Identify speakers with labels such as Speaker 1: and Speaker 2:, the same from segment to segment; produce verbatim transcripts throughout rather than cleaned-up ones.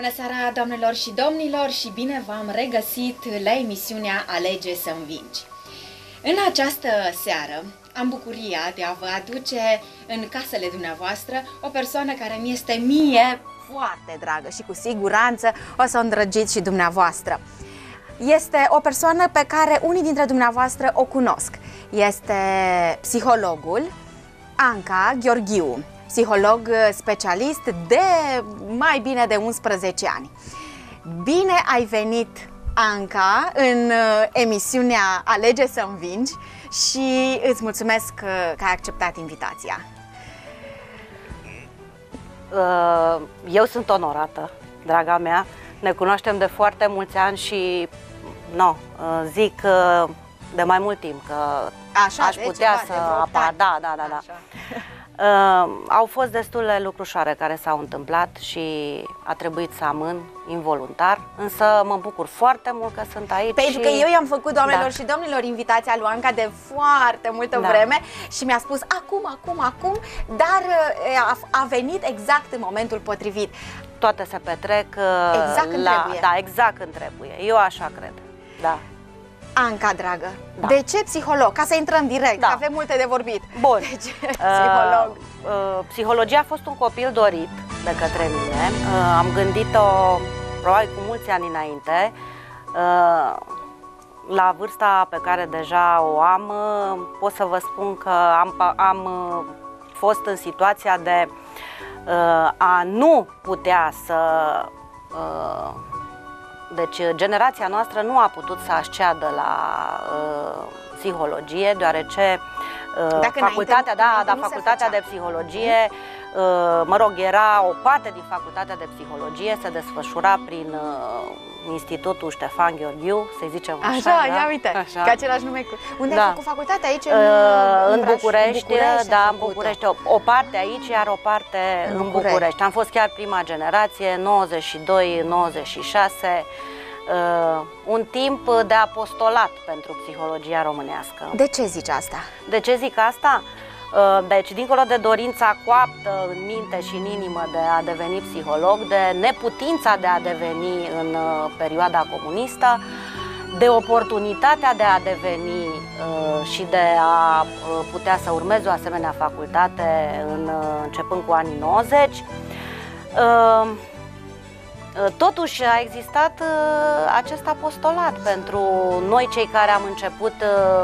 Speaker 1: Bună seara, doamnelor și domnilor, și bine v-am regăsit la emisiunea Alege să învingi. În această seară am bucuria de a vă aduce în casele dumneavoastră o persoană care mi este mie foarte dragă și cu siguranță o să o îndrăgiți și dumneavoastră. Este o persoană pe care unii dintre dumneavoastră o cunosc. Este psihologul Anca Gheorghiu, psiholog specialist de mai bine de unsprezece ani. Bine ai venit, Anca, în emisiunea Alege să învingi și îți mulțumesc că ai acceptat invitația.
Speaker 2: Eu sunt onorată, draga mea. Ne cunoaștem de foarte mulți ani și no, zic de mai mult timp că
Speaker 1: Așa,
Speaker 2: aș putea să apar. Da, da, da, da. Uh, au fost destule lucrușoare care s-au întâmplat și a trebuit să amân involuntar, însă mă bucur foarte mult că sunt aici.
Speaker 1: Pentru
Speaker 2: și...
Speaker 1: că eu i-am făcut, doamnelor
Speaker 2: da.
Speaker 1: și domnilor, invitația lui Anca de foarte multă
Speaker 2: da.
Speaker 1: vreme și mi-a spus acum, acum, acum, dar a, a venit exact în momentul potrivit.
Speaker 2: Toate se petrec
Speaker 1: exact când
Speaker 2: la...
Speaker 1: trebuie.
Speaker 2: Da, exact când trebuie. Eu așa cred. Da.
Speaker 1: Anca, dragă,
Speaker 2: da.
Speaker 1: de ce psiholog? Ca să intrăm direct,
Speaker 2: da.
Speaker 1: avem multe de vorbit.
Speaker 2: Bun.
Speaker 1: De ce psiholog?
Speaker 2: Uh, uh, psihologia a fost un copil dorit de către mine. Uh, am gândit-o probabil cu mulți ani înainte. Uh, la vârsta pe care deja o am, uh, pot să vă spun că am, am uh, fost în situația de uh, a nu putea să... Uh, Deci generația noastră nu a putut să asceadă la uh, psihologie, deoarece uh, facultatea, da, da, facultatea de psihologie, uh, mă rog, era o parte din facultatea de psihologie, se desfășura prin uh, Institutul Ștefan Gheorghiu, să-i zicem așa.
Speaker 1: Așa,
Speaker 2: da?
Speaker 1: ia uite,
Speaker 2: așa.
Speaker 1: Că același nume. Unde
Speaker 2: da.
Speaker 1: ai făcut facultatea? Aici?
Speaker 2: În,
Speaker 1: în,
Speaker 2: în București,
Speaker 1: București,
Speaker 2: da, în București. O, o parte aici, iar o parte în, în București. București. Am fost chiar prima generație, nouăzeci și doi nouăzeci și șase, uh, un timp de apostolat pentru psihologia românească.
Speaker 1: De ce zici asta?
Speaker 2: De ce zic asta? Deci, dincolo de dorința coaptă în minte și în inimă de a deveni psiholog, de neputința de a deveni în perioada comunistă, de oportunitatea de a deveni și de a putea să urmeze o asemenea facultate în, începând cu anii nouăzeci, totuși a existat acest apostolat pentru noi, cei care am început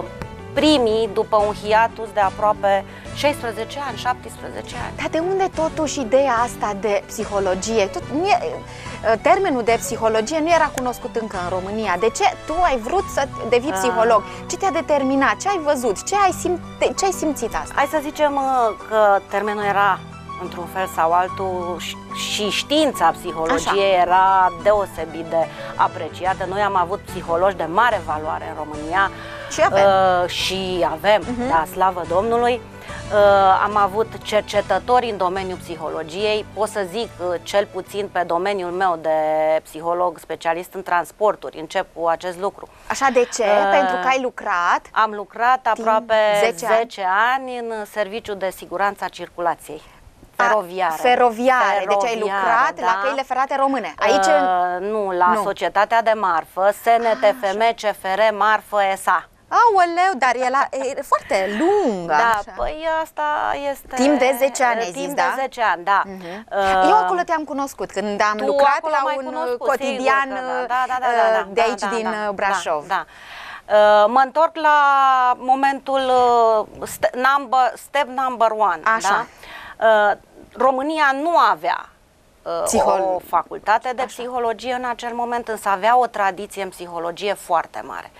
Speaker 2: primii după un hiatus de aproape șaisprezece ani, șaptesprezece ani.
Speaker 1: Dar de unde totuși ideea asta de psihologie? Tot, mie, termenul de psihologie nu era cunoscut încă în România. De ce tu ai vrut să devii psiholog? Ce te-a determinat? Ce ai văzut? Ce ai, simt, ce ai simțit asta?
Speaker 2: Hai să zicem că termenul era într-un fel sau altul și știința psihologiei Așa. era deosebit de apreciată. Noi am avut psihologi de mare valoare în România.
Speaker 1: Și avem.
Speaker 2: Uh, și avem, uh-huh. da, slavă Domnului. Uh, am avut cercetători în domeniul psihologiei, pot să zic uh, cel puțin pe domeniul meu de psiholog specialist în transporturi, încep cu acest lucru.
Speaker 1: Așa, de ce? Uh, Pentru că ai lucrat?
Speaker 2: Am lucrat aproape zece ani în serviciul de siguranță a circulației. Feroviare.
Speaker 1: Feroviare. Feroviare. Deci ai lucrat da. la căile ferate române. Aici
Speaker 2: uh, nu, la nu. Societatea de Marfă, S N T F M, C F R, Marfă, S A.
Speaker 1: Aoleu, dar e, la, e foarte lungă.
Speaker 2: Da,
Speaker 1: așa.
Speaker 2: Păi asta este...
Speaker 1: Timp de zece ani ai
Speaker 2: Timp
Speaker 1: zis,
Speaker 2: de
Speaker 1: da?
Speaker 2: zece ani, da.
Speaker 1: Uh-huh. Eu acolo te-am cunoscut, când am lucrat la un cunoscut, cotidian
Speaker 2: da, da, da, da, da,
Speaker 1: de aici,
Speaker 2: da, da,
Speaker 1: din
Speaker 2: da,
Speaker 1: Brașov.
Speaker 2: Da, da. Uh, mă întorc la momentul uh, st number, step number one.
Speaker 1: Așa.
Speaker 2: Da? Uh, România nu avea
Speaker 1: Psihol...
Speaker 2: o facultate de
Speaker 1: Așa.
Speaker 2: psihologie în acel moment, însă avea o tradiție în psihologie foarte mare.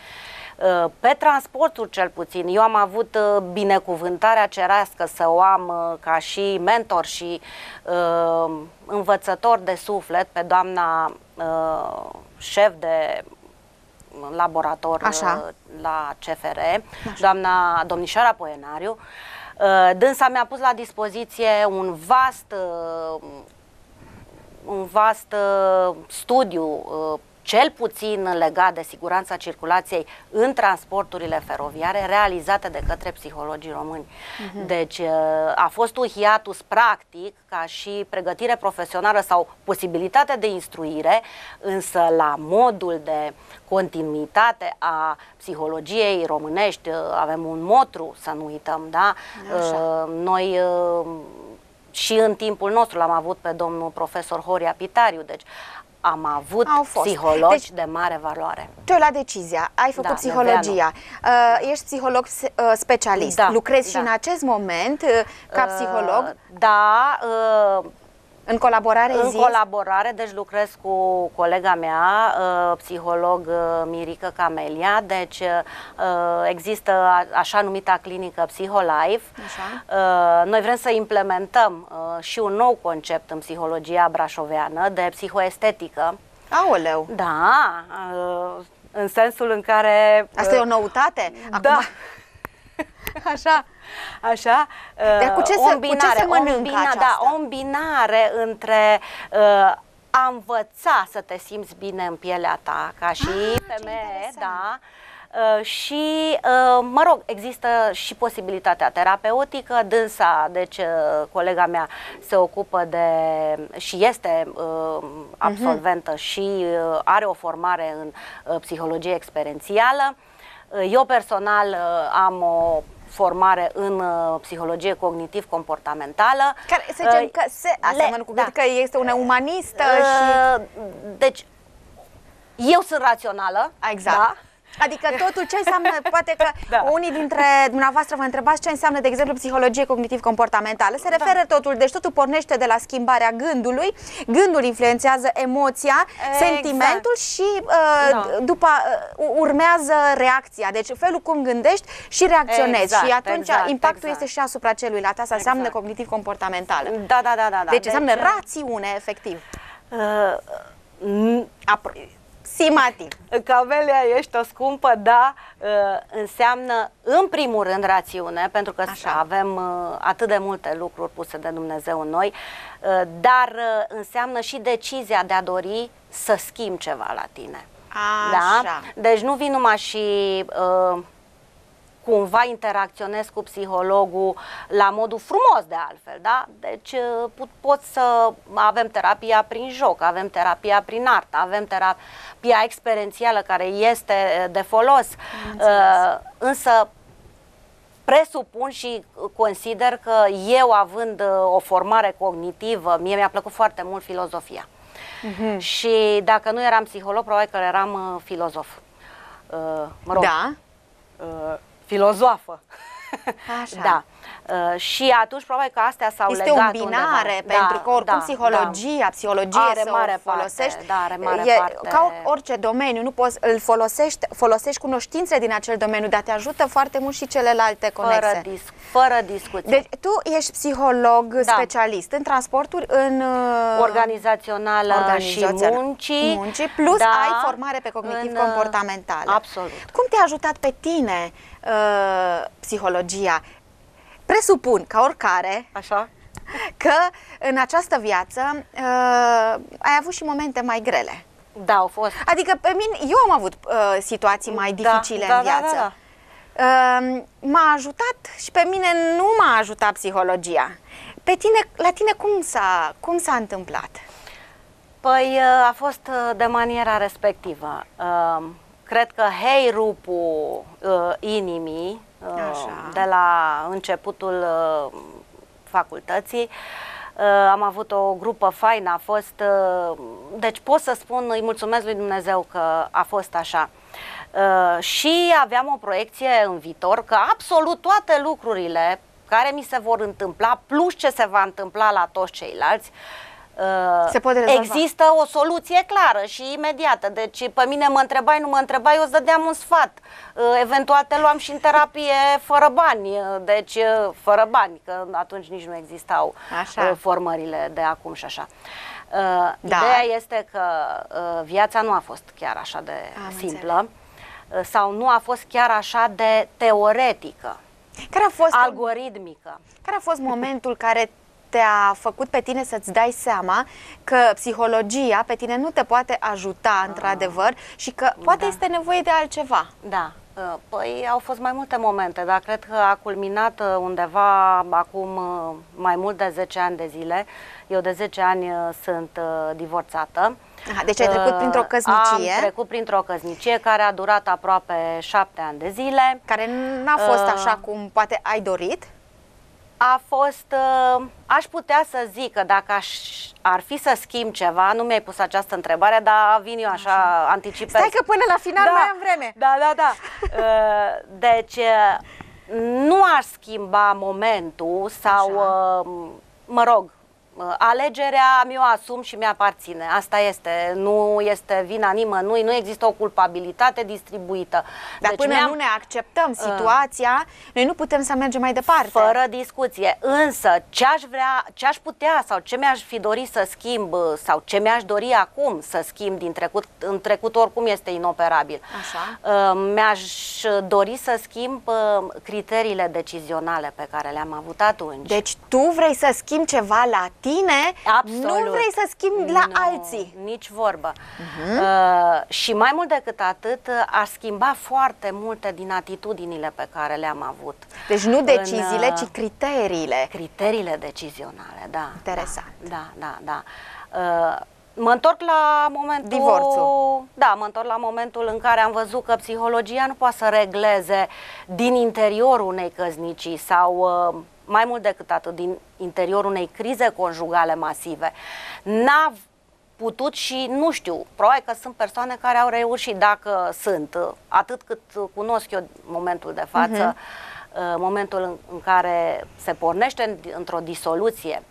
Speaker 2: Pe transporturi cel puțin, eu am avut binecuvântarea cerească să o am ca și mentor și uh, învățător de suflet pe doamna uh, șef de laborator
Speaker 1: Așa.
Speaker 2: la C F R,
Speaker 1: Așa.
Speaker 2: doamna domnișoara Poenariu. Uh, dânsa mi-a pus la dispoziție un vast, uh, un vast uh, studiu uh, cel puțin legat de siguranța circulației în transporturile feroviare, realizate de către psihologii români. Uh-huh. Deci a fost un hiatus practic, ca și pregătire profesională sau posibilitate de instruire, însă la modul de continuitate a psihologiei românești, avem un motru, să nu uităm, da? Așa. Noi și în timpul nostru l-am avut pe domnul profesor Horia Pitariu, deci am avut psihologi deci, de mare valoare.
Speaker 3: Tu la Decizia, ai făcut da, psihologia, uh, ești psiholog uh, specialist, da, lucrezi da. și în acest moment uh, ca psiholog?
Speaker 2: Uh, da, uh,
Speaker 3: în colaborare
Speaker 2: În
Speaker 3: exist?
Speaker 2: colaborare, deci lucrez cu colega mea, uh, psiholog uh, Mirica Camelia, deci uh, există a, așa numita clinică PsychoLife. Așa. Uh, noi vrem să implementăm uh, și un nou concept în psihologia brașoveană de psihoestetică.
Speaker 3: Aoleu!
Speaker 2: Da, uh, în sensul în care...
Speaker 3: Asta uh, e o noutate?
Speaker 2: Acum... Da.
Speaker 3: Așa.
Speaker 2: Așa,
Speaker 3: Dar cu ce se, cu ce se mănâncă
Speaker 2: o îmbina,
Speaker 3: aceasta?
Speaker 2: Da, o îmbinare între uh, a învăța să te simți bine în pielea ta, ca și ah, femeie, da, uh, și, uh, mă rog, există și posibilitatea terapeutică, dânsa, deci uh, colega mea se ocupă de, și este uh, absolventă uh-huh. și uh, are o formare în uh, psihologie experiențială. Uh, eu personal uh, am o formare în uh, psihologie cognitiv-comportamentală.
Speaker 3: Care, să zicem uh, că se aseamănă cu da. că este una umanistă uh, și...
Speaker 2: Deci, eu sunt rațională.
Speaker 3: Exact.
Speaker 2: Da?
Speaker 3: Adică totul ce înseamnă, poate că da. unii dintre dumneavoastră vă întrebați ce înseamnă, de exemplu, psihologie cognitiv-comportamentală. Se referă da. totul, deci totul pornește de la schimbarea gândului, gândul influențează emoția, exact. sentimentul și uh, da. după uh, urmează reacția. Deci felul cum gândești și reacționezi exact, și atunci exact, impactul exact. este și asupra celuilalt. Asta înseamnă exact. cognitiv-comportamentală.
Speaker 2: Da, da, da, da, da.
Speaker 3: Deci, deci înseamnă rațiune, efectiv.
Speaker 2: Uh,
Speaker 3: Apro Simativ.
Speaker 2: Camelia, ești o scumpă, da, înseamnă în primul rând rațiune, pentru că Așa. avem atât de multe lucruri puse de Dumnezeu în noi, dar înseamnă și decizia de a dori să schimbi ceva la tine.
Speaker 3: Așa.
Speaker 2: Da? Deci nu vin numai și uh, cumva interacționez cu psihologul la modul frumos de altfel, da? Deci pot să avem terapia prin joc, avem terapia prin artă, avem terapia experiențială care este de folos, uh, însă presupun și consider că eu, având o formare cognitivă, mie mi-a plăcut foarte mult filozofia. Uh-huh. Și dacă nu eram psiholog, probabil că eram filozof. Uh, mă rog,
Speaker 3: da.
Speaker 2: Uh, filozofă.
Speaker 3: Așa.
Speaker 2: Da. Uh, și atunci probabil că astea s-au legat
Speaker 3: undeva. Este o binare,
Speaker 2: undeva.
Speaker 3: pentru
Speaker 2: da,
Speaker 3: că oricum
Speaker 2: da,
Speaker 3: psihologia,
Speaker 2: da.
Speaker 3: psihologie
Speaker 2: are
Speaker 3: să
Speaker 2: mare
Speaker 3: o folosești,
Speaker 2: parte, da, are mare
Speaker 3: e,
Speaker 2: parte.
Speaker 3: ca orice domeniu, nu poți, îl folosești, folosești cunoștințe din acel domeniu, dar te ajută foarte mult și celelalte conexe.
Speaker 2: Fără, dis fără discuție.
Speaker 3: Deci tu ești psiholog da. specialist în transporturi, în
Speaker 2: organizațională
Speaker 3: organizațional.
Speaker 2: și muncii,
Speaker 3: muncii plus da, ai formare pe cognitiv-comportamentală.
Speaker 2: Absolut.
Speaker 3: Cum te-a ajutat pe tine uh, psihologia? Presupun, ca oricare,
Speaker 2: Așa.
Speaker 3: că în această viață uh, ai avut și momente mai grele.
Speaker 2: Da, au fost.
Speaker 3: Adică pe mine, eu am avut uh, situații mai dificile
Speaker 2: da,
Speaker 3: în
Speaker 2: da,
Speaker 3: viață.
Speaker 2: Da, da, da.
Speaker 3: Uh, m-a ajutat și pe mine nu m-a ajutat psihologia. Pe tine, la tine cum s-a cum s-a întâmplat?
Speaker 2: Păi a fost de maniera respectivă. Uh, cred că heirupul uh, inimii Așa. de la începutul uh, facultății. Uh, am avut o grupă faină, a fost, uh, deci pot să spun, îi mulțumesc lui Dumnezeu că a fost așa. Uh, și aveam o proiecție în viitor că absolut toate lucrurile care mi se vor întâmpla, plus ce se va întâmpla la toți ceilalți,
Speaker 3: Se poate rezolva.
Speaker 2: Există o soluție clară și imediată. Deci pe mine mă întrebai, nu mă întrebai, eu îți dădeam un sfat. Eventual te luam și în terapie fără bani. Deci fără bani, că atunci nici nu existau așa. formările de acum și așa. Da. Ideea este că viața nu a fost chiar așa de Am simplă înțeleg. sau nu a fost chiar așa de teoretică,
Speaker 3: care a fost,
Speaker 2: algoritmică.
Speaker 3: Care a fost momentul care te-a făcut pe tine să-ți dai seama că psihologia pe tine nu te poate ajuta într-adevăr și că poate
Speaker 2: Da.
Speaker 3: este nevoie de altceva?
Speaker 2: Da. Păi au fost mai multe momente, dar cred că a culminat undeva acum mai mult de zece ani de zile. Eu de zece ani sunt divorțată.
Speaker 3: Aha, deci ai trecut printr-o căsnicie.
Speaker 2: Am trecut printr-o căsnicie care a durat aproape șapte ani de zile.
Speaker 3: Care n-a fost
Speaker 2: Uh,
Speaker 3: așa cum poate ai dorit.
Speaker 2: A fost, aș putea să zic că dacă aș, ar fi să schimb ceva, nu mi-ai pus această întrebare, dar vin eu așa, așa. anticipez.
Speaker 3: Stai că până la final
Speaker 2: da,
Speaker 3: mai am vreme.
Speaker 2: Da, da, da. Deci, nu aș schimba momentul sau,
Speaker 3: Așa.
Speaker 2: mă rog, alegerea mi-o asum și mi-aparține. Asta este, nu este vina nimănui, nu există o culpabilitate distribuită.
Speaker 3: Dar
Speaker 2: deci
Speaker 3: până nu ne acceptăm situația, uh, noi nu putem să mergem mai departe.
Speaker 2: Fără discuție. Însă, ce aș vrea, ce aș putea sau ce mi-aș fi dori să schimb sau ce mi-aș dori acum să schimb din trecut, în trecut oricum este inoperabil.
Speaker 3: Așa.
Speaker 2: Uh, mi-aș dori să schimb uh, criteriile decizionale pe care le-am avut atunci.
Speaker 3: Deci tu vrei să schimbi ceva la tine,
Speaker 2: Absolut.
Speaker 3: nu vrei să schimbi la
Speaker 2: Nu,
Speaker 3: alții.
Speaker 2: Nici vorbă. Uh-huh. uh, și mai mult decât atât, aș schimba foarte multe din atitudinile pe care le-am avut.
Speaker 3: Deci nu deciziile,
Speaker 2: În,
Speaker 3: ci criteriile.
Speaker 2: Criteriile decizionale, da.
Speaker 3: Interesant.
Speaker 2: Da, da, da. da. Uh, mă întorc la momentul...
Speaker 3: Divorțul.
Speaker 2: Da, mă întorc la momentul în care am văzut că psihologia nu poate să regleze din interiorul unei căsnicii sau... Uh, mai mult decât atât, din interiorul unei crize conjugale masive. N-a putut și, nu știu, probabil că sunt persoane care au reușit, dacă sunt, atât cât cunosc eu momentul de față, uh-huh. momentul în, în care se pornește în, într-o disoluție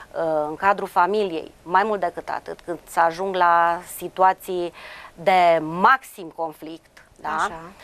Speaker 2: în cadrul familiei, mai mult decât atât, când să ajung la situații de maxim conflict, da?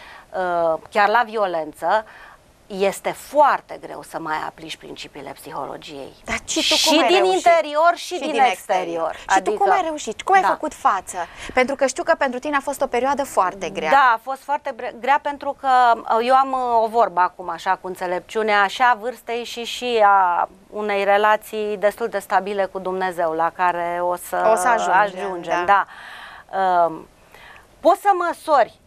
Speaker 2: Așa. Chiar la violență, este foarte greu să mai aplici principiile psihologiei.
Speaker 3: Dar și, tu
Speaker 2: și
Speaker 3: cum ai
Speaker 2: din
Speaker 3: reușit?
Speaker 2: interior și,
Speaker 3: și
Speaker 2: din,
Speaker 3: din
Speaker 2: exterior.
Speaker 3: exterior. Și
Speaker 2: adică,
Speaker 3: tu cum ai reușit? Cum ai
Speaker 2: da.
Speaker 3: făcut față? Pentru că știu că pentru tine a fost o perioadă foarte grea.
Speaker 2: Da, a fost foarte grea pentru că eu am o vorbă acum așa cu înțelepciunea și a vârstei și și a unei relații destul de stabile cu Dumnezeu, la care o să,
Speaker 3: o să ajungem.
Speaker 2: ajungem
Speaker 3: Da.
Speaker 2: Da. Uh, poți să măsori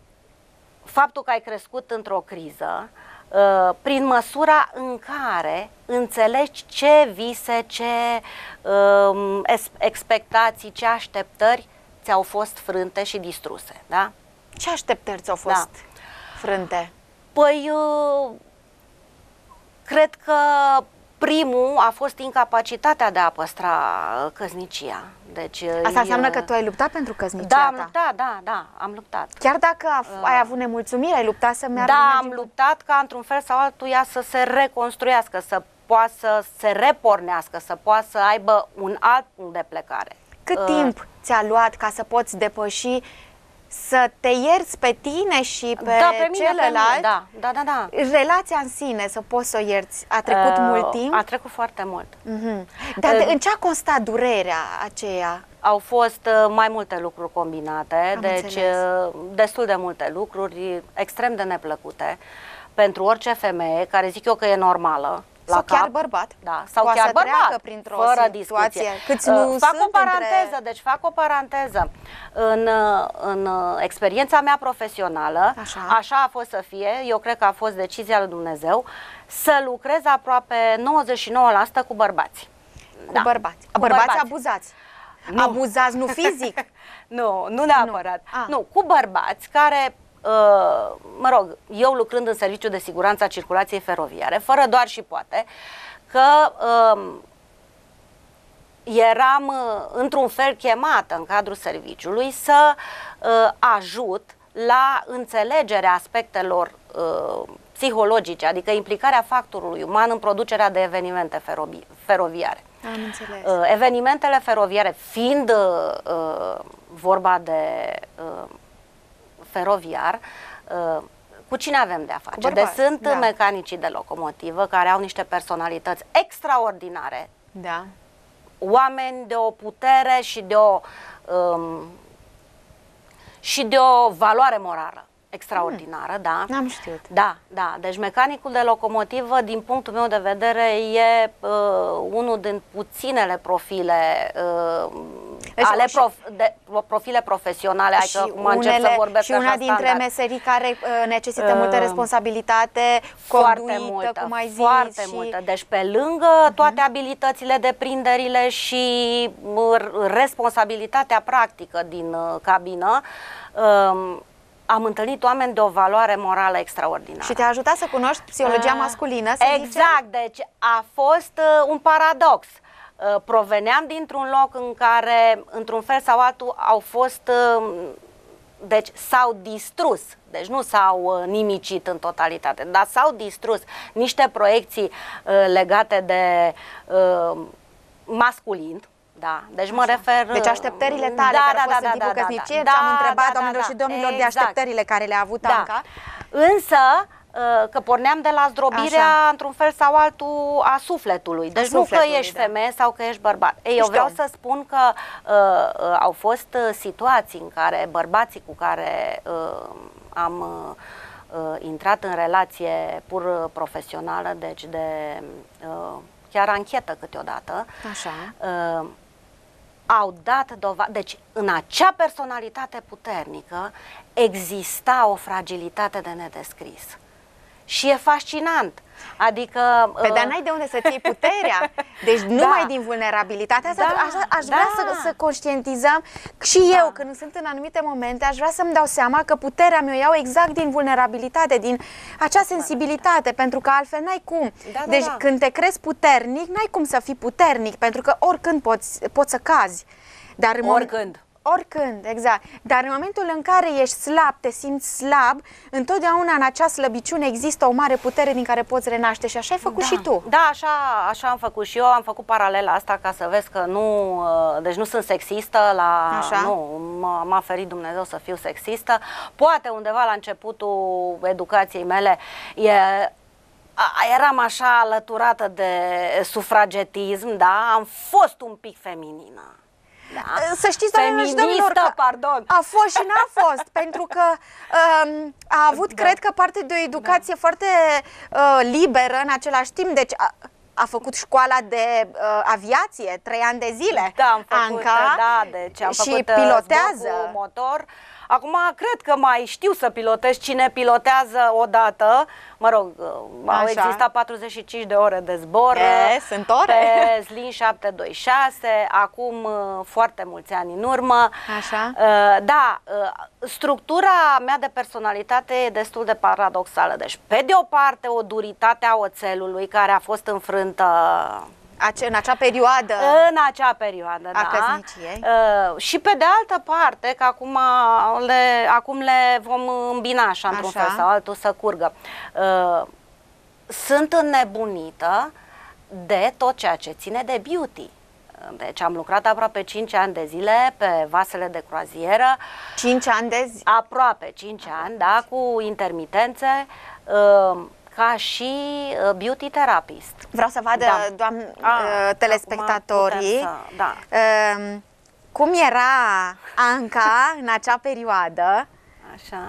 Speaker 2: faptul că ai crescut într-o criză Uh, prin măsura în care înțelegi ce vise, ce uh, expectații, ce așteptări ți-au fost frânte și distruse, da?
Speaker 3: Ce așteptări ți-au fost
Speaker 2: da. frânte?
Speaker 3: Păi,
Speaker 2: uh, cred că primul a fost incapacitatea de a păstra căsnicia. Deci,
Speaker 3: asta înseamnă că tu ai luptat pentru căsnicia
Speaker 2: da,
Speaker 3: ta?
Speaker 2: am luptat, da, da, am luptat.
Speaker 3: Chiar dacă uh, ai avut nemulțumiri, ai luptat să meargă?
Speaker 2: Da, am luptat ca într-un fel sau altul ea să se reconstruiască, să poată să se repornească, să poată să aibă un alt punct de plecare.
Speaker 3: Cât uh, timp ți-a luat ca să poți depăși, să te ierți pe tine și pe,
Speaker 2: da, pe mine,
Speaker 3: celălalt?
Speaker 2: Pe mine, da, da, da, da.
Speaker 3: Relația în sine, să poți să o ierți, a trecut uh, mult timp?
Speaker 2: A trecut foarte mult.
Speaker 3: Uh-huh. Dar uh, în ce a constat durerea aceea?
Speaker 2: Au fost uh, mai multe lucruri combinate,
Speaker 3: Am
Speaker 2: deci
Speaker 3: înțeles.
Speaker 2: uh, destul de multe lucruri, extrem de neplăcute, pentru orice femeie, care zic eu că e normală.
Speaker 3: Sau
Speaker 2: cap,
Speaker 3: chiar bărbat.
Speaker 2: Da, sau
Speaker 3: poate
Speaker 2: chiar
Speaker 3: să
Speaker 2: bărbat,
Speaker 3: printr-o
Speaker 2: fără
Speaker 3: situație.
Speaker 2: discuție.
Speaker 3: Câți nu
Speaker 2: uh, fac
Speaker 3: sunt
Speaker 2: o paranteză,
Speaker 3: între...
Speaker 2: deci fac o paranteză. În, în experiența mea profesională,
Speaker 3: așa.
Speaker 2: așa a fost să fie, eu cred că a fost decizia lui Dumnezeu, să lucrez aproape nouăzeci și nouă la sută cu bărbați.
Speaker 3: Cu
Speaker 2: da.
Speaker 3: bărbați.
Speaker 2: Cu
Speaker 3: bărbați
Speaker 2: bărbați.
Speaker 3: abuzați.
Speaker 2: Nu.
Speaker 3: Abuzați, nu fizic?
Speaker 2: Nu, nu neapărat.
Speaker 3: Nu.
Speaker 2: Nu, cu bărbați care, uh, mă rog, eu lucrând în serviciul de siguranță a circulației feroviare, fără doar și poate, că uh, eram uh, într-un fel chemată în cadrul serviciului să uh, ajut la înțelegerea aspectelor uh, psihologice, adică implicarea factorului uman în producerea de evenimente feroviare.
Speaker 3: Am înțeles.
Speaker 2: Uh, evenimentele feroviare, fiind uh, vorba de uh, feroviar, uh, cu cine avem de-a face? Deci sunt
Speaker 3: da.
Speaker 2: mecanicii de locomotivă care au niște personalități extraordinare,
Speaker 3: da.
Speaker 2: oameni de o putere și de o, um, și de o valoare morală. extraordinară, mm. da.
Speaker 3: N-am știut.
Speaker 2: Da, da. Deci mecanicul de locomotivă, din punctul meu de vedere, e uh, unul din puținele profile uh, deci, ale prof, de, profile profesionale.
Speaker 3: Și,
Speaker 2: că, acum încep să vorbesc
Speaker 3: și una dintre
Speaker 2: standard.
Speaker 3: meserii care uh, necesită uh, multă responsabilitate,
Speaker 2: foarte
Speaker 3: conduită,
Speaker 2: multă,
Speaker 3: cum ai zis.
Speaker 2: Foarte
Speaker 3: și...
Speaker 2: multă. Deci pe lângă toate uh-huh. abilitățile, deprinderile și uh, responsabilitatea practică din uh, cabină, uh, am întâlnit oameni de o valoare morală extraordinară.
Speaker 3: Și te-a ajutat să cunoști psihologia masculină, să
Speaker 2: Exact,
Speaker 3: zicem?
Speaker 2: deci a fost uh, un paradox. Uh, proveneam dintr-un loc în care, într-un fel sau altul, au fost, uh, deci s-au distrus, deci nu s-au uh, nimicit în totalitate, dar s-au distrus niște proiecții uh, legate de uh, masculin. Da, deci Așa. mă refer...
Speaker 3: Deci așteptările tale
Speaker 2: da,
Speaker 3: care
Speaker 2: da,
Speaker 3: au fost
Speaker 2: da,
Speaker 3: în timpul
Speaker 2: da,
Speaker 3: căsniciei,
Speaker 2: da,
Speaker 3: ți-am întrebat,
Speaker 2: da, da,
Speaker 3: doamnelor
Speaker 2: da,
Speaker 3: și domnilor,
Speaker 2: exact.
Speaker 3: de așteptările care le-a avut
Speaker 2: da.
Speaker 3: Anca.
Speaker 2: Însă, că porneam de la zdrobirea, Așa. într-un fel sau altul, a sufletului. Deci a nu că ești da. femeie sau că ești bărbat. Ei, eu vreau om. să spun că uh, uh, au fost situații în care bărbații cu care uh, am uh, intrat în relație pur profesională, deci de uh, chiar anchetă câteodată,
Speaker 3: Așa.
Speaker 2: Uh, au dat dovadă, deci în acea personalitate puternică exista o fragilitate de nedescris. Și e fascinant. Adică...
Speaker 3: Pe dar n-ai de unde să-ți iei puterea. Deci numai da. din vulnerabilitatea asta, da, aș, aș vrea
Speaker 2: da.
Speaker 3: să, să conștientizăm și da. eu, când sunt în anumite momente, aș vrea să-mi dau seama că puterea mea o iau exact din vulnerabilitate, din acea sensibilitate, pentru că altfel n-ai cum.
Speaker 2: Da, da,
Speaker 3: deci
Speaker 2: da.
Speaker 3: când te crezi puternic, n-ai cum să fii puternic, pentru că oricând poți, poți să cazi. Dar în
Speaker 2: oricând.
Speaker 3: Oricând, exact. Dar în momentul în care ești slab, te simți slab, întotdeauna în acea slăbiciune există o mare putere din care poți renaște și așa ai făcut
Speaker 2: da.
Speaker 3: și tu.
Speaker 2: Da, așa, așa am făcut și eu, am făcut paralela asta ca să vezi că nu, deci nu sunt sexistă, la,
Speaker 3: așa.
Speaker 2: nu, m-a ferit Dumnezeu să fiu sexistă. Poate undeva la începutul educației mele e... eram așa alăturată de sufragetism, da, am fost un pic feminină. Da.
Speaker 3: Să știți, doamnelor și domnilor, că
Speaker 2: pardon.
Speaker 3: a fost și n-a fost, pentru că um, a avut, da. cred că, parte de o educație da. foarte uh, liberă în același timp, deci a, a făcut școala de uh, aviație, trei ani de zile,
Speaker 2: da, am făcut,
Speaker 3: Anca,
Speaker 2: da, deci am
Speaker 3: și
Speaker 2: făcut
Speaker 3: pilotează.
Speaker 2: Cu motor. Acum cred că mai știu să pilotez. Cine pilotează odată, mă rog, Așa. au existat patruzeci și cinci de ore de zbor
Speaker 3: e, sunt ore.
Speaker 2: pe Sling șapte doi șase, acum foarte mulți ani în urmă.
Speaker 3: Așa.
Speaker 2: Da, structura mea de personalitate e destul de paradoxală. Deci, pe de o parte, o duritate a oțelului care a fost înfrântă
Speaker 3: în acea perioadă
Speaker 2: în acea perioadă,
Speaker 3: a
Speaker 2: da.
Speaker 3: căsniciei.
Speaker 2: Uh, și pe de altă parte, că acum le, acum le vom îmbina așa, într-un fel sau altul să curgă. Uh, sunt înnebunită de tot ceea ce ține de beauty. Deci am lucrat aproape cinci ani de zile pe vasele de croazieră.
Speaker 3: cinci ani de zi?
Speaker 2: Aproape cinci ani, da, cu intermitențe. Uh, ca și beauty therapist.
Speaker 3: Vreau să vadă, da. doamn, A, telespectatorii, să,
Speaker 2: da.
Speaker 3: uh, cum era Anca în acea perioadă.
Speaker 2: Așa.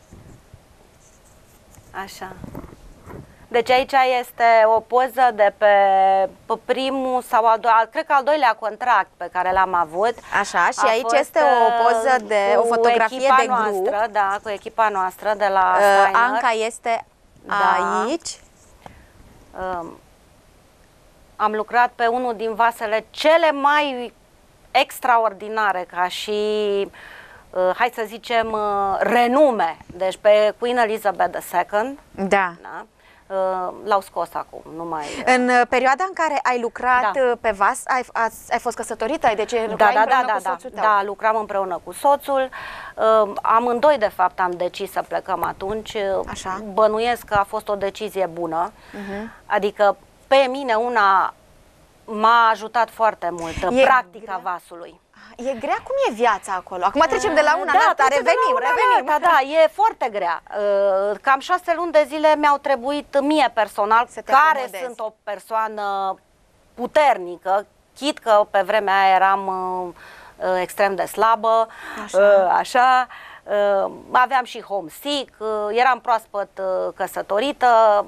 Speaker 2: Așa. Deci aici este o poză de pe primul sau al doilea, cred că al doilea contract pe care l-am avut.
Speaker 3: Așa, și aici este o poză de, o fotografie de grup.
Speaker 2: Noastră, da, cu echipa noastră de la
Speaker 3: uh,
Speaker 2: Steiner.
Speaker 3: Anca este
Speaker 2: Da.
Speaker 3: aici.
Speaker 2: Um, am lucrat pe unul din vasele cele mai extraordinare ca și, uh, hai să zicem, uh, renume. Deci pe Queen Elizabeth the second.
Speaker 3: Da.
Speaker 2: Da? Uh, l-au scos acum, nu mai... Uh...
Speaker 3: În perioada în care ai lucrat da. pe vas, ai, ai, ai fost căsătorită? Deci
Speaker 2: da, da, da, da,
Speaker 3: cu
Speaker 2: da,
Speaker 3: soțul tău?
Speaker 2: da, lucram împreună cu soțul. Uh, amândoi, de fapt, am decis să plecăm atunci.
Speaker 3: Așa.
Speaker 2: Bănuiesc că a fost o decizie bună.
Speaker 3: Uh-huh.
Speaker 2: Adică, pe mine, una m-a ajutat foarte mult,
Speaker 3: e
Speaker 2: practica
Speaker 3: grea?
Speaker 2: vasului.
Speaker 3: E grea? Cum e viața acolo? Acum trecem de la una
Speaker 2: da,
Speaker 3: la alta, revenim,
Speaker 2: una
Speaker 3: revenim.
Speaker 2: Da, da, e foarte grea. Cam șase luni de zile mi-au trebuit mie personal, care acomodezi. Sunt o persoană puternică, chit că pe vremea aia eram extrem de slabă, așa, așa uh, aveam și homesick, uh, eram proaspăt uh, căsătorită.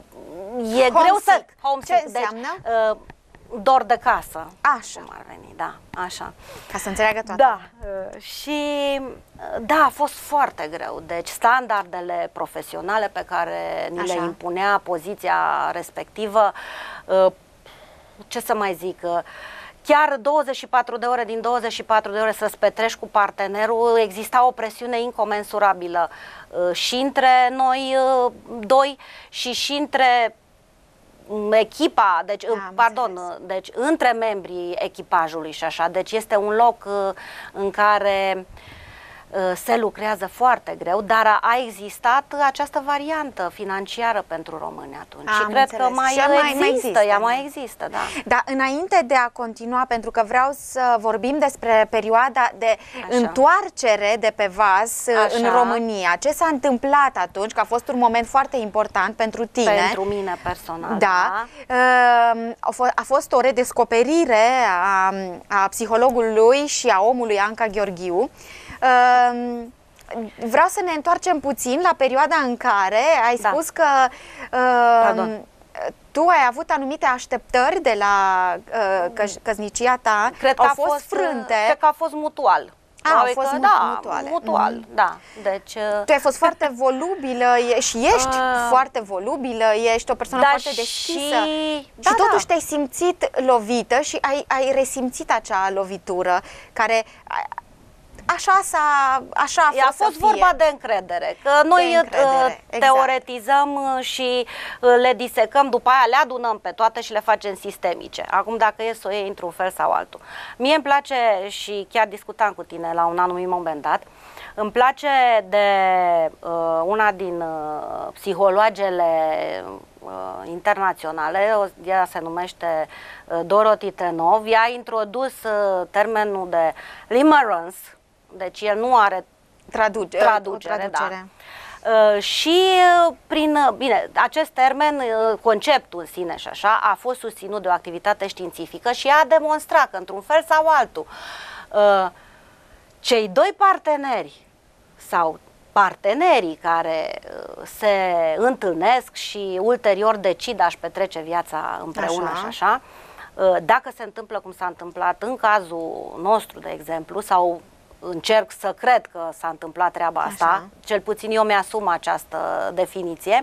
Speaker 2: E
Speaker 3: homesick.
Speaker 2: greu să... Homesick.
Speaker 3: Ce înseamnă?
Speaker 2: Deci, uh, dor de casă.
Speaker 3: Așa.
Speaker 2: Cum ar veni, da, așa.
Speaker 3: Ca să înțeleagă toată.
Speaker 2: Da. Uh, și da, a fost foarte greu. Deci standardele profesionale pe care ni
Speaker 3: Așa.
Speaker 2: le impunea poziția respectivă, uh, ce să mai zic, uh, chiar douăzeci și patru de ore din douăzeci și patru de ore să-ți petrești cu partenerul, exista o presiune incomensurabilă uh, și între noi uh, doi și și între echipa, deci,
Speaker 3: Am
Speaker 2: pardon,
Speaker 3: înțeles.
Speaker 2: deci între membrii echipajului și așa, deci este un loc uh, în care uh, se lucrează foarte greu, dar a existat această variantă financiară pentru români atunci.
Speaker 3: Am
Speaker 2: și cred
Speaker 3: înțeles.
Speaker 2: că mai,
Speaker 3: Și mai- mai
Speaker 2: există,
Speaker 3: există,
Speaker 2: ea
Speaker 3: da.
Speaker 2: mai există, da.
Speaker 3: Dar înainte de a continua, pentru că vreau să vorbim despre perioada de
Speaker 2: Așa.
Speaker 3: întoarcere de pe vas
Speaker 2: Așa.
Speaker 3: în România, ce s-a întâmplat atunci, că a fost un moment foarte important pentru tine.
Speaker 2: Pentru mine personal,
Speaker 3: Da. Uh, a, fost, a fost o redescoperire a, a psihologului și a omului Anca Gheorghiu. Uh, vreau să ne întoarcem puțin la perioada în care ai
Speaker 2: Da.
Speaker 3: spus că uh, tu ai avut anumite așteptări de la uh, căs căsnicia ta.
Speaker 2: Cred că
Speaker 3: au
Speaker 2: a
Speaker 3: fost,
Speaker 2: fost
Speaker 3: frânte.
Speaker 2: Cred că a fost mutual.
Speaker 3: A, au
Speaker 2: Adică,
Speaker 3: fost mu-
Speaker 2: da,
Speaker 3: mutuale.
Speaker 2: mutual,
Speaker 3: Mhm.
Speaker 2: da. Deci,
Speaker 3: Tu ai fost foarte volubilă e- și ești
Speaker 2: Uh,
Speaker 3: foarte volubilă, ești o persoană
Speaker 2: da,
Speaker 3: foarte deschisă.
Speaker 2: și-
Speaker 3: Și
Speaker 2: da,
Speaker 3: totuși
Speaker 2: da.
Speaker 3: te-ai simțit lovită și ai, ai resimțit acea lovitură care a- așa s-a așa a fost,
Speaker 2: A fost
Speaker 3: să fie.
Speaker 2: vorba de încredere, că noi
Speaker 3: De încredere,
Speaker 2: uh,
Speaker 3: exact.
Speaker 2: teoretizăm uh, și uh, le disecăm, după aia le adunăm pe toate și le facem sistemice. Acum dacă e să o iei într-un fel sau altul. Mie îmi place, și chiar discutam cu tine la un anumit moment dat, îmi place de uh, una din uh, psihologele uh, internaționale, o- ea se numește uh, Dorothy Tenov, ea a introdus uh, termenul de limerence, deci el nu are
Speaker 3: Traduce,
Speaker 2: traducere,
Speaker 3: o traducere.
Speaker 2: da. Uh, și uh, prin, uh, bine, acest termen, uh, conceptul în sine și așa, a fost susținut de o activitate științifică și a demonstrat că într-un fel sau altul uh, cei doi parteneri sau partenerii care uh, se întâlnesc și ulterior decid a-și petrece viața împreună
Speaker 3: Așa.
Speaker 2: și așa, uh, dacă se întâmplă cum s-a întâmplat în cazul nostru, de exemplu, sau încerc să cred că s-a întâmplat treaba asta,
Speaker 3: Așa.
Speaker 2: cel puțin eu mi-asum această definiție,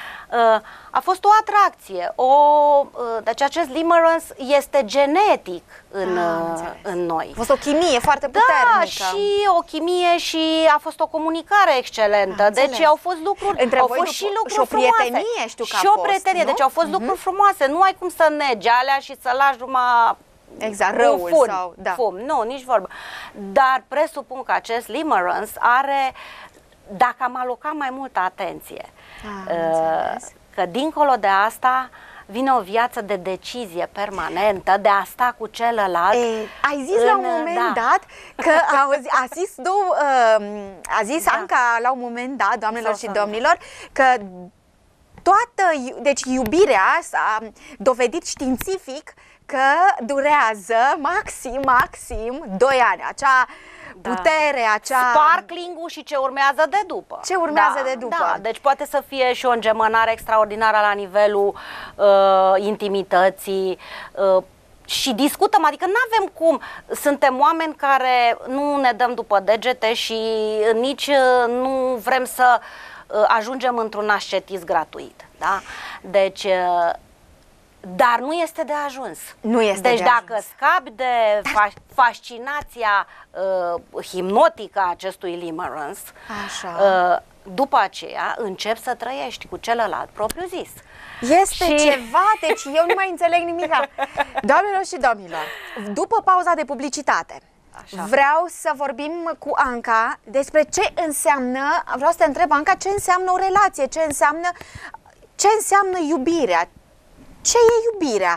Speaker 2: a fost o atracție, o, deci acest limerence este genetic în,
Speaker 3: Ah,
Speaker 2: în noi.
Speaker 3: A fost o chimie foarte
Speaker 2: Da,
Speaker 3: puternică.
Speaker 2: și o chimie și a fost o comunicare excelentă.
Speaker 3: Am
Speaker 2: deci
Speaker 3: înțeles.
Speaker 2: au fost lucruri,
Speaker 3: Între
Speaker 2: au
Speaker 3: voi
Speaker 2: fost
Speaker 3: după-
Speaker 2: și lucruri
Speaker 3: și o
Speaker 2: frumoase.
Speaker 3: prietenie știu că a
Speaker 2: și o
Speaker 3: fost,
Speaker 2: prietenie,
Speaker 3: nu?
Speaker 2: deci au fost
Speaker 3: Mhm.
Speaker 2: lucruri frumoase. Nu ai cum să negi alea și să lași numai
Speaker 3: Exact,
Speaker 2: un
Speaker 3: răul
Speaker 2: fun,
Speaker 3: sau- da.
Speaker 2: fum. Nu, nici vorbă. Dar presupun că acest limerence are, dacă am alocat mai multă atenție,
Speaker 3: Am înțeles.
Speaker 2: că dincolo de asta vine o viață de decizie permanentă, de a sta cu celălalt.
Speaker 3: Ei, ai zis la un
Speaker 2: în-
Speaker 3: moment
Speaker 2: da.
Speaker 3: dat că a, a zis, două, uh, a zis
Speaker 2: Da.
Speaker 3: Anca la un moment dat, doamnelor
Speaker 2: Sau
Speaker 3: și
Speaker 2: să-
Speaker 3: domnilor, că toată, iu- deci iubirea s-a dovedit științific că durează maxim, maxim doi ani. Acea
Speaker 2: Da.
Speaker 3: putere, acea...
Speaker 2: Sparkling-ul și ce urmează de după.
Speaker 3: Ce urmează
Speaker 2: Da,
Speaker 3: de după.
Speaker 2: Da, deci poate să fie și o îngemânare extraordinară la nivelul uh, intimității, uh, și discutăm, adică nu avem cum, suntem oameni care nu ne dăm după degete și nici uh, nu vrem să uh, ajungem într-un ascetism gratuit, da? Deci, uh, dar nu este de ajuns.
Speaker 3: Nu este
Speaker 2: deci
Speaker 3: de
Speaker 2: dacă
Speaker 3: ajuns.
Speaker 2: scapi de fa- fascinația uh, hipnotică a acestui limerence,
Speaker 3: Așa.
Speaker 2: uh, după aceea începi să trăiești cu celălalt propriu zis.
Speaker 3: Este
Speaker 2: Și-
Speaker 3: ceva, deci eu nu mai înțeleg nimic. Doamnelor și domnilor, după pauza de publicitate,
Speaker 2: Așa.
Speaker 3: vreau să vorbim cu Anca despre ce înseamnă, vreau să te întreb, Anca, ce înseamnă o relație, ce înseamnă, ce înseamnă iubirea, ce e iubirea,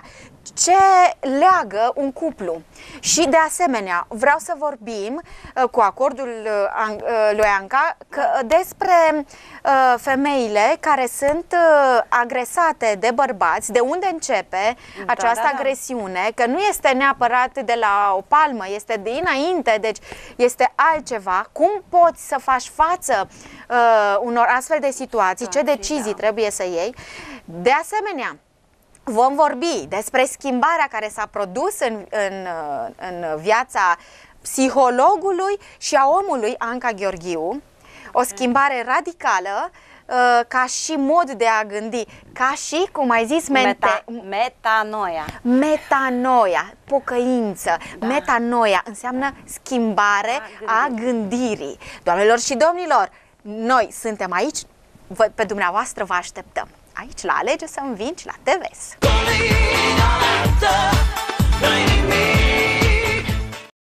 Speaker 3: ce leagă un cuplu. Și de asemenea, vreau să vorbim uh, cu acordul uh, uh, lui Anca că, despre uh, femeile care sunt uh, agresate de bărbați, de unde începe da, această da, da. agresiune, că nu este neapărat de la o palmă, este de înainte, deci este altceva. Cum poți să faci față uh, unor astfel de situații, ce decizii da. trebuie să iei? De asemenea, vom vorbi despre schimbarea care s-a produs în, în, în viața psihologului și a omului Anca Gheorghiu, o schimbare radicală ca și mod de a gândi, ca și, cum ai zis,
Speaker 2: Meta, metanoia.
Speaker 3: Metanoia, pocăință. Da. Metanoia înseamnă schimbare a, gândi. a gândirii. Doamnelor și domnilor, noi suntem aici, pe dumneavoastră vă așteptăm. Aici la Alege să învingi la T V S.